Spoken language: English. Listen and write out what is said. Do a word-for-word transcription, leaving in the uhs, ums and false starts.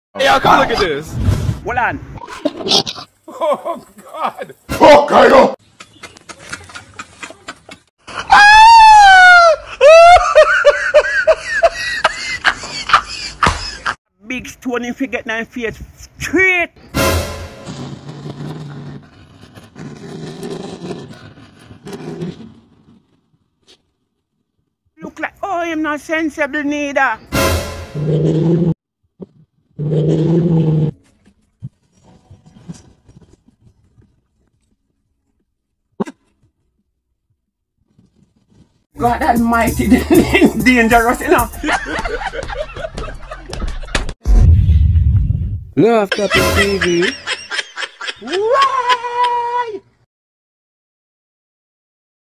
Hey, y'all, come look at this. Hold on. Oh, God. Oh, Kyle! Big stone if you get nine feet straight. Look like, oh, I'm not sensible neither. God almighty, dangerous, you know. Love Topic T V.